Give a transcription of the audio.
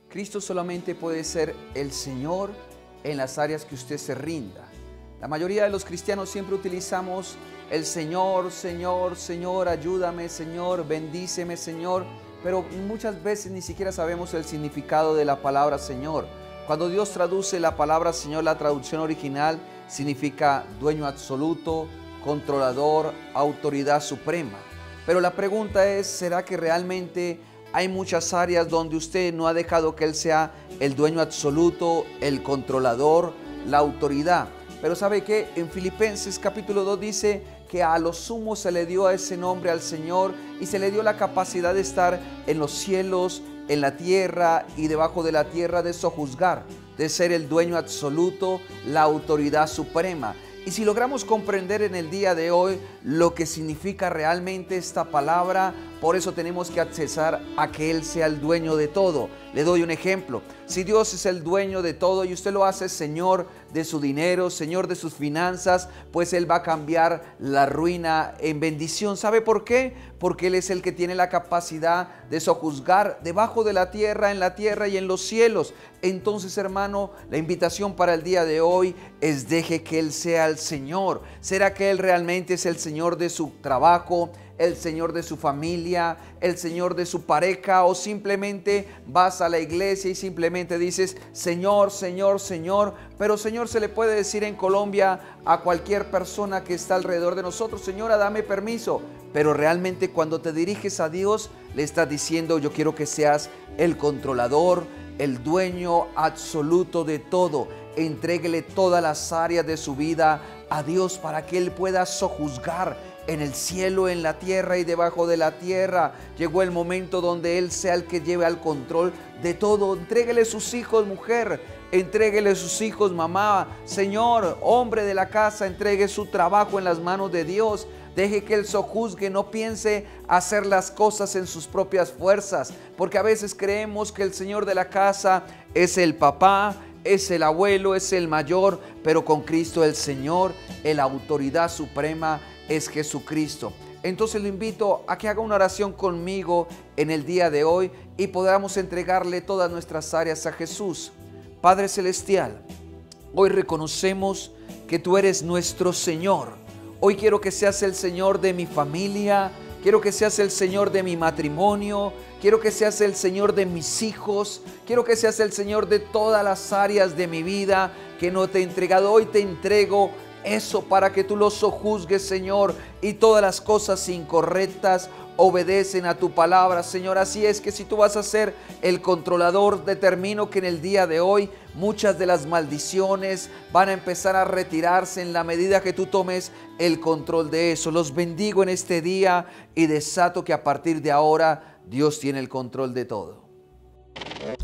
Cristo solamente puede ser el Señor en las áreas que usted se rinda. La mayoría de los cristianos siempre utilizamos el Señor, Señor, Señor, ayúdame, Señor, bendíceme, Señor, pero muchas veces ni siquiera sabemos el significado de la palabra Señor. Cuando Dios traduce la palabra Señor, la traducción original significa dueño absoluto, controlador, autoridad suprema. Pero la pregunta es, ¿será que realmente hay muchas áreas donde usted no ha dejado que Él sea el dueño absoluto, el controlador, la autoridad? Pero ¿sabe qué? En Filipenses capítulo 2 dice que a lo sumo se le dio a ese nombre al Señor y se le dio la capacidad de estar en los cielos, en la tierra y debajo de la tierra, de sojuzgar, de ser el dueño absoluto, la autoridad suprema. Y si logramos comprender en el día de hoy lo que significa realmente esta palabra, por eso tenemos que accesar a que Él sea el dueño de todo. Le doy un ejemplo. Si Dios es el dueño de todo y usted lo hace Señor de su dinero, Señor de sus finanzas, pues Él va a cambiar la ruina en bendición. ¿Sabe por qué? Porque Él es el que tiene la capacidad de sojuzgar debajo de la tierra, en la tierra y en los cielos. Entonces, hermano, la invitación para el día de hoy es: deje que Él sea el Señor. ¿Será que Él realmente es el Señor de su trabajo, el Señor de su familia, el Señor de su pareja? ¿O simplemente vas a la iglesia y simplemente dices Señor, Señor, Señor? Pero Señor se le puede decir en Colombia a cualquier persona que está alrededor de nosotros: Señora, dame permiso. Pero realmente cuando te diriges a Dios, le estás diciendo: yo quiero que seas el controlador, el dueño absoluto de todo. Entréguele todas las áreas de su vida a Dios para que Él pueda sojuzgar en el cielo, en la tierra y debajo de la tierra. Llegó el momento donde Él sea el que lleve al control de todo. Entréguele sus hijos, mujer. Entréguele sus hijos, mamá. Señor, hombre de la casa, entregue su trabajo en las manos de Dios. Deje que Él sojuzgue, no piense hacer las cosas en sus propias fuerzas, porque a veces creemos que el Señor de la casa es el papá, es el abuelo, es el mayor, pero con Cristo el Señor, la autoridad suprema es Jesucristo. Entonces lo invito a que haga una oración conmigo en el día de hoy y podamos entregarle todas nuestras áreas a Jesús. Padre Celestial, hoy reconocemos que tú eres nuestro Señor. Hoy quiero que seas el Señor de mi familia, quiero que seas el Señor de mi matrimonio, quiero que seas el Señor de mis hijos, quiero que seas el Señor de todas las áreas de mi vida que no te he entregado. Hoy te entrego eso para que tú lo sojuzgues, Señor, y todas las cosas incorrectas obedecen a tu palabra, Señor. Así es que si tú vas a ser el controlador, determino que en el día de hoy muchas de las maldiciones van a empezar a retirarse en la medida que tú tomes el control de eso. Los bendigo en este día y desato que a partir de ahora Dios tiene el control de todo.